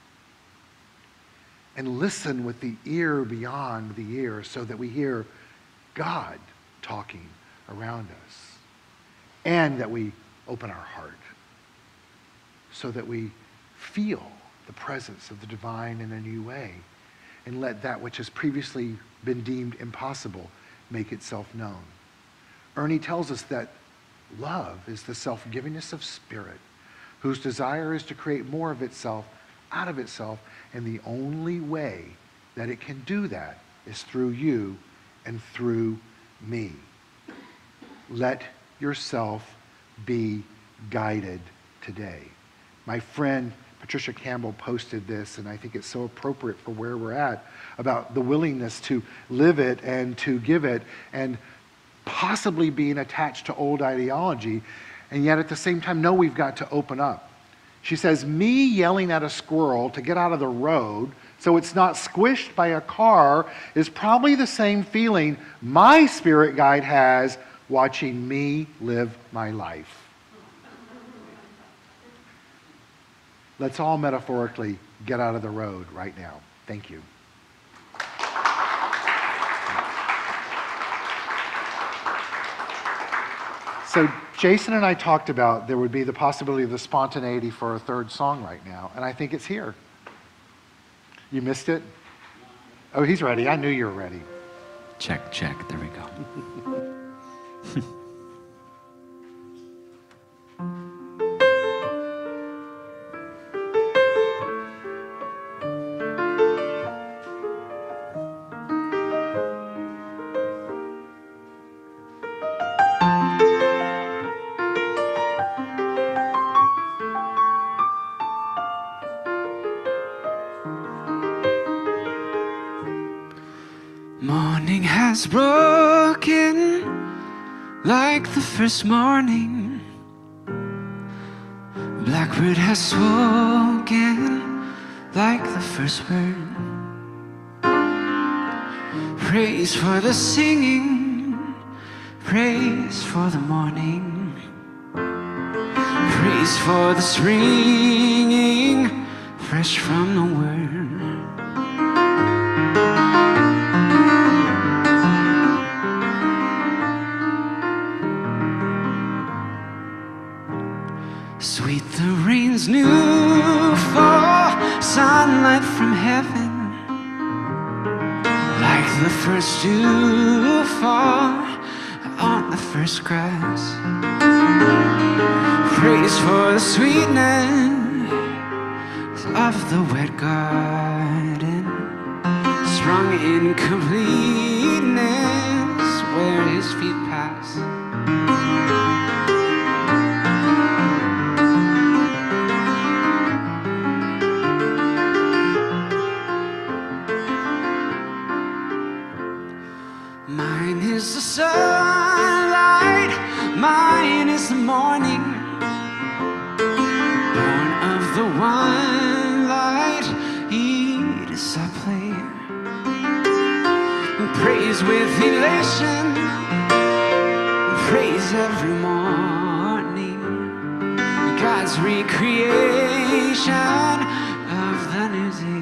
and listen with the ear beyond the ear so that we hear God talking around us. And that we open our heart so that we feel the presence of the divine in a new way and let that which has previously been deemed impossible make itself known. Ernie tells us that love is the self-givingness of spirit, whose desire is to create more of itself out of itself, and the only way that it can do that is through you and through me. Let yourself be guided today. My friend Patricia Campbell posted this, and I think it's so appropriate for where we're at, about the willingness to live it and to give it, and possibly being attached to old ideology, and yet at the same time know we've got to open up. She says, me yelling at a squirrel to get out of the road so it's not squished by a car is probably the same feeling my spirit guide has watching me live my life. Let's all metaphorically get out of the road right now. Thank you. So Jason and I talked about there would be the possibility of the spontaneity for a third song right now, and I think it's here. You missed it? Oh, he's ready. I knew you were ready. Check, check. There we go. Morning has broken like the first morning. Blackbird has spoken like the first word. Praise for the singing, praise for the morning, praise for the springing fresh from the word. Sweet the rain's new fall, sunlight from heaven, like the first dew fall on the first grass. Praise for the sweetness of the wet garden, sprung in completeness where his feet pass. Mine is the sunlight, mine is the morning, born of the one light, praise I play, praise with elation, praise every morning, God's recreation of the new day.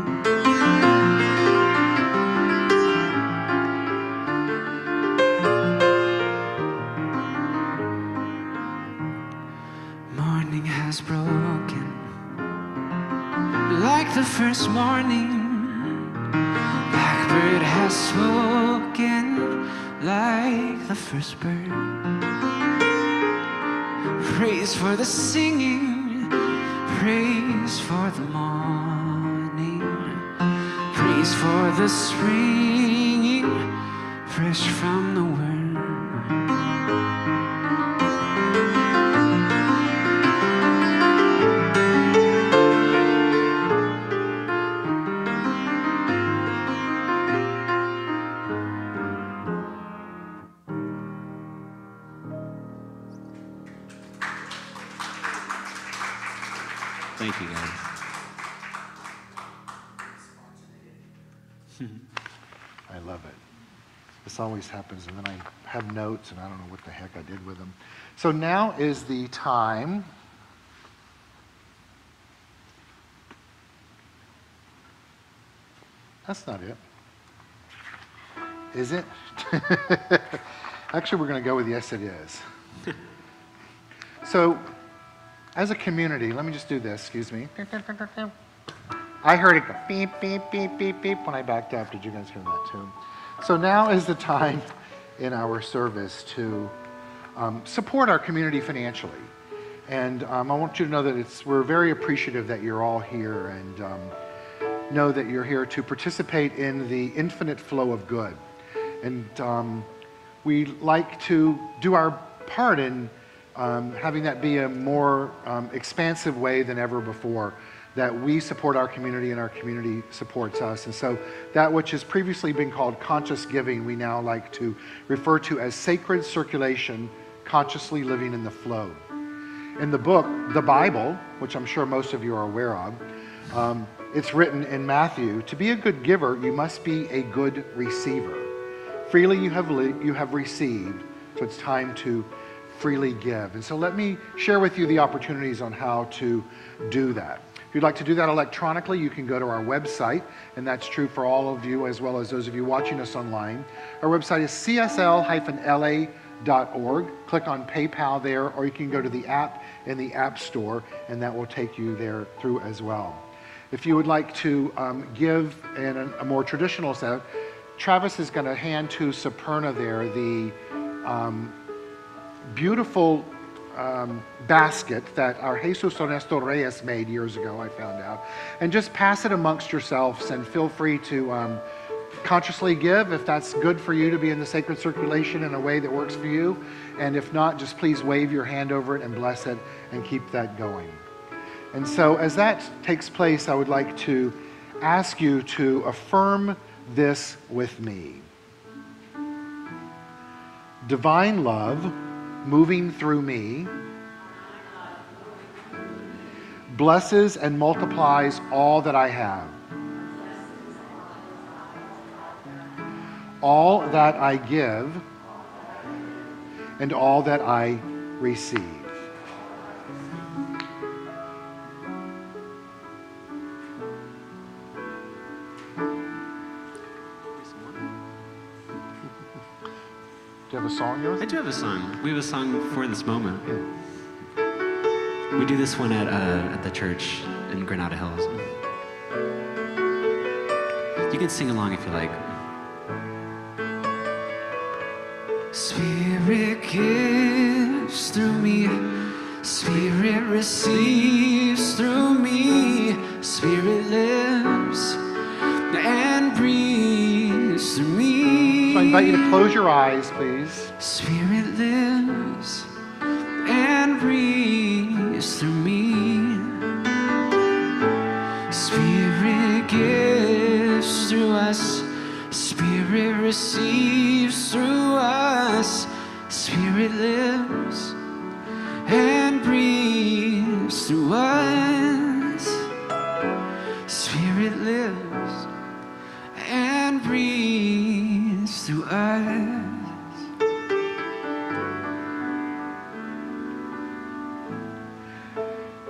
Morning has broken like the first morning. Blackbird has spoken like the first bird. Praise for the singing, praise for the morning, praise for the springing fresh from the word. Thank you, guys. I love it. This always happens, and then I have notes, and I don't know what the heck I did with them. So now is the time. That's not it. Is it? Actually, we're going to go with yes, it is. So, as a community, let me just do this, excuse me. I heard it go beep, beep, beep, beep, beep when I backed up. Did you guys hear that too? So now is the time in our service to um, support our community financially. And um, I want you to know that it's, we're very appreciative that you're all here, and um, know that you're here to participate in the infinite flow of good. And um, we like to do our part in Um, having that be a more um, expansive way than ever before, that we support our community and our community supports us. And so that which has previously been called conscious giving, we now like to refer to as sacred circulation, consciously living in the flow. In the book, the Bible, which I'm sure most of you are aware of, um, it's written in Matthew, to be a good giver, you must be a good receiver. Freely you have, li- you have received, so it's time to freely give. And so let me share with you the opportunities on how to do that. If you'd like to do that electronically, you can go to our website, and that's true for all of you as well as those of you watching us online. Our website is C S L L A dot org. Click on PayPal there, or you can go to the app in the App Store, and that will take you there through as well. If you would like to um, give in a, a more traditional set, Travis is going to hand to Superna there the um, beautiful um, basket that our Jesus Ernesto Reyes made years ago, I found out. And just pass it amongst yourselves, and feel free to um, consciously give if that's good for you to be in the sacred circulation in a way that works for you. And if not, just please wave your hand over it and bless it and keep that going. And so as that takes place, I would like to ask you to affirm this with me. Divine love moving through me blesses and multiplies all that I have. All that I give and all that I receive. Do you have a song yours? I do have a song. We have a song for this moment. We do this one at uh, at the church in Granada Hills. You can sing along if you like. Spirit gives through me, Spirit receives through me, Spirit lives and breathes through me. So I invite you to close your eyes, please. Spirit lives and breathes through me. Spirit gives through us. Spirit receives through us. Spirit lives and breathes through us. Spirit lives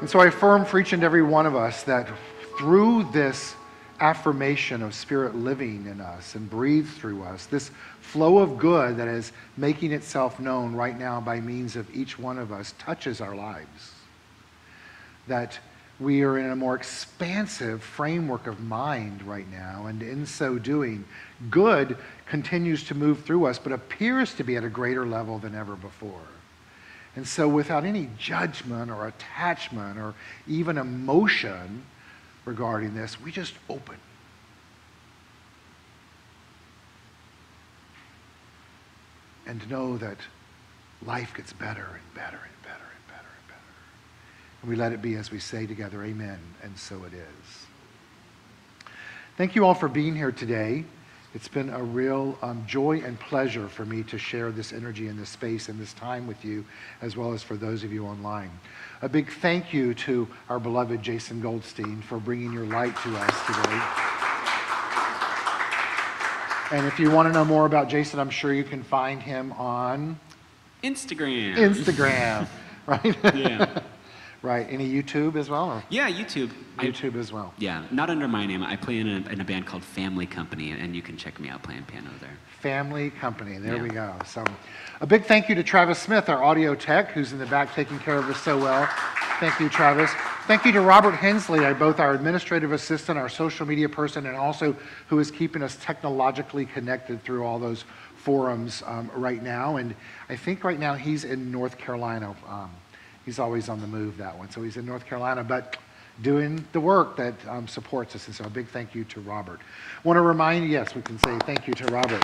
And so I affirm for each and every one of us that through this affirmation of Spirit living in us and breathed through us, this flow of good that is making itself known right now by means of each one of us touches our lives. That we are in a more expansive framework of mind right now, and in so doing, good continues to move through us, but appears to be at a greater level than ever before. And so without any judgment or attachment or even emotion regarding this, we just open. And to know that life gets better and better and better and better and better. And we let it be as we say together, amen, and so it is. Thank you all for being here today. It's been a real um, joy and pleasure for me to share this energy and this space and this time with you, as well as for those of you online. A big thank you to our beloved Jason Goldstein for bringing your light to us today. And if you want to know more about Jason, I'm sure you can find him on Instagram. Instagram, right? Yeah. Right. Any YouTube as well? Or? Yeah, YouTube. YouTube I, as well. Yeah, not under my name. I play in a, in a band called Family Company, and you can check me out playing piano there. Family Company. There yeah. we go. So, a big thank you to Travis Smith, our audio tech, who's in the back taking care of us so well. Thank you, Travis. Thank you to Robert Hensley, both our administrative assistant, our social media person, and also who is keeping us technologically connected through all those forums um, right now. And I think right now he's in North Carolina. Um, He's always on the move, that one. So he's in North Carolina, but doing the work that um, supports us. And so a big thank you to Robert. Want to remind, yes, we can say thank you to Robert.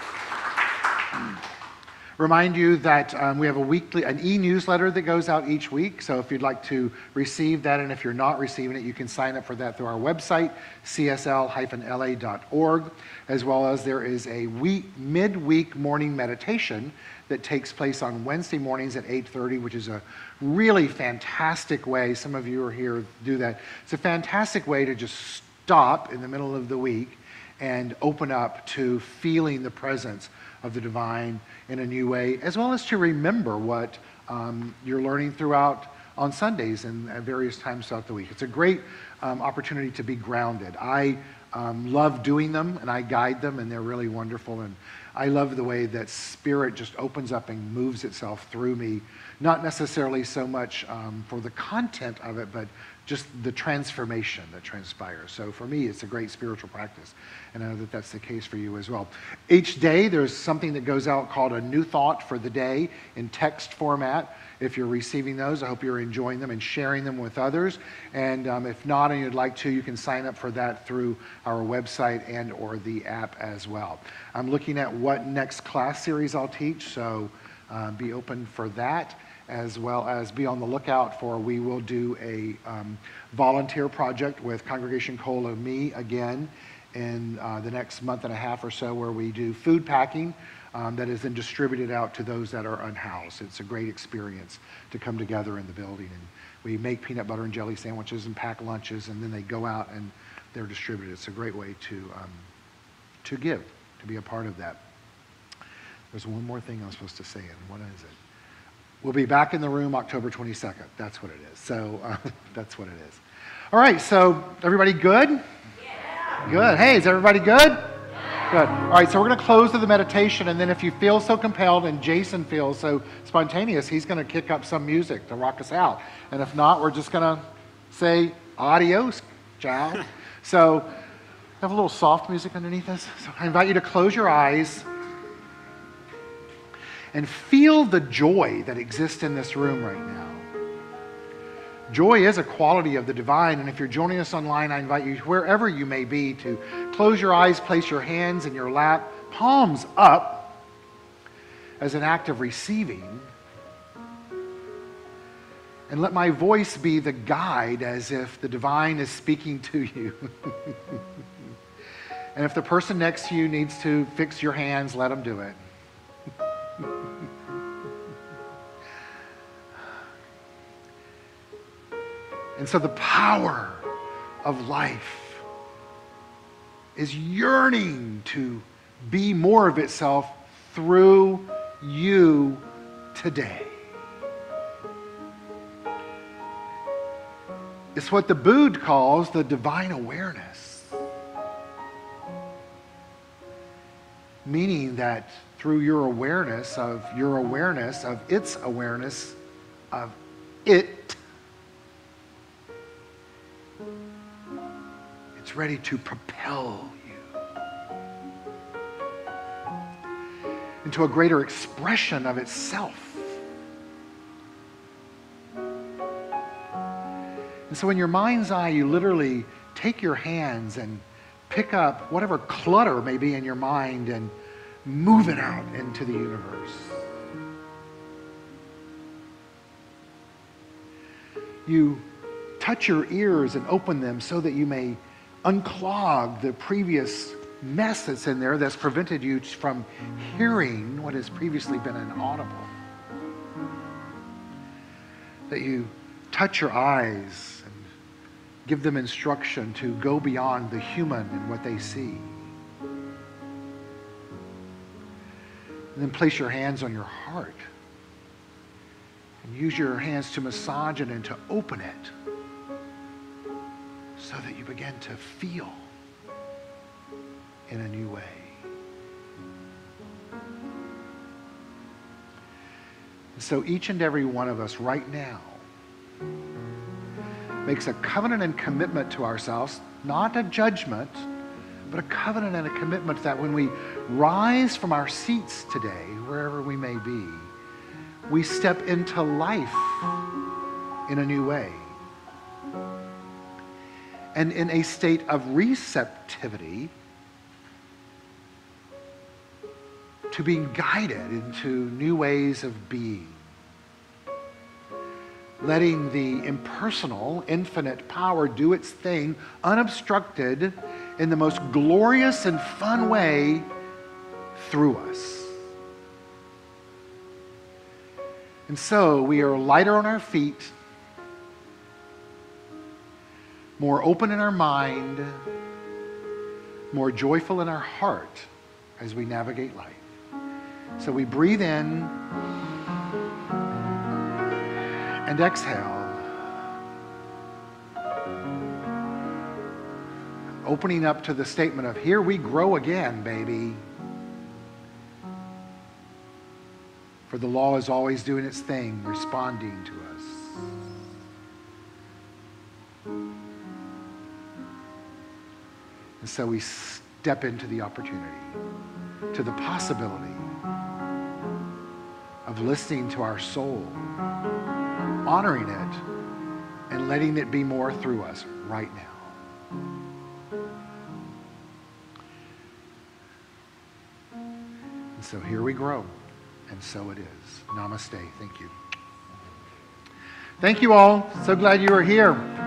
Remind you that um, we have a weekly, an e-newsletter that goes out each week. So if you'd like to receive that, and if you're not receiving it, you can sign up for that through our website, C S L L A dot org, as well as there is a week, midweek morning meditation that takes place on Wednesday mornings at eight thirty, which is a really fantastic way. Some of you are here do that. It's a fantastic way to just stop in the middle of the week and open up to feeling the presence of the divine in a new way, as well as to remember what um, you're learning throughout on Sundays and at various times throughout the week. It's a great um, opportunity to be grounded. I um, love doing them, and I guide them, and they're really wonderful. And I love the way that Spirit just opens up and moves itself through me, not necessarily so much um, for the content of it, but just the transformation that transpires. So for me, it's a great spiritual practice, and I know that that's the case for you as well. Each day, there's something that goes out called a new thought for the day in text format. If you're receiving those, I hope you're enjoying them and sharing them with others. And um, if not, and you'd like to, you can sign up for that through our website and or the app as well. I'm looking at what next class series I'll teach, so uh, be open for that, as well as be on the lookout for, we will do a um, volunteer project with Congregation Cola Me again in uh, the next month and a half or so, where we do food packing um, that is then distributed out to those that are unhoused. It's a great experience to come together in the building, and we make peanut butter and jelly sandwiches and pack lunches, and then they go out and they're distributed. It's a great way to um, to give, to be a part of that. There's one more thing I was supposed to say, and what is it? We'll be back in the room October twenty-second. That's what it is. So uh, that's what it is. All right, so everybody good? Yeah. Good. Hey, is everybody good? Yeah. Good. All right, so we're going to close with the meditation, and then if you feel so compelled and Jason feels so spontaneous, he's going to kick up some music to rock us out. And if not, we're just going to say adios, ciao. So have a little soft music underneath us. So I invite you to close your eyes and feel the joy that exists in this room right now. Joy is a quality of the divine, and if you're joining us online, I invite you, wherever you may be, to close your eyes, place your hands in your lap, palms up, as an act of receiving, and let my voice be the guide, as if the divine is speaking to you. And if the person next to you needs to fix your hands, let them do it. And so the power of life is yearning to be more of itself through you today. It's what the Buddha calls the divine awareness. Meaning that through your awareness of your awareness of its awareness of it, it's ready to propel you into a greater expression of itself. And so in your mind's eye, you literally take your hands and pick up whatever clutter may be in your mind and move it out into the universe. You touch your ears and open them so that you may unclog the previous mess that's in there that's prevented you from hearing what has previously been inaudible. That you touch your eyes and give them instruction to go beyond the human and what they see. And then place your hands on your heart and use your hands to massage it and to open it so that you begin to feel in a new way. And so each and every one of us right now makes a covenant and commitment to ourselves, not a judgment, but a covenant and a commitment that when we rise from our seats today, wherever we may be, we step into life in a new way. And in a state of receptivity to being guided into new ways of being. Letting the impersonal, infinite power do its thing unobstructed in the most glorious and fun way through us. And so we are lighter on our feet, more open in our mind, more joyful in our heart as we navigate life. So we breathe in and exhale, opening up to the statement of, here we grow again, baby. For the law is always doing its thing, responding to us. And so we step into the opportunity, to the possibility of listening to our soul, honoring it, and letting it be more through us right now. And so here we grow, and so it is. Namaste. Thank you. Thank you all. So glad you are here.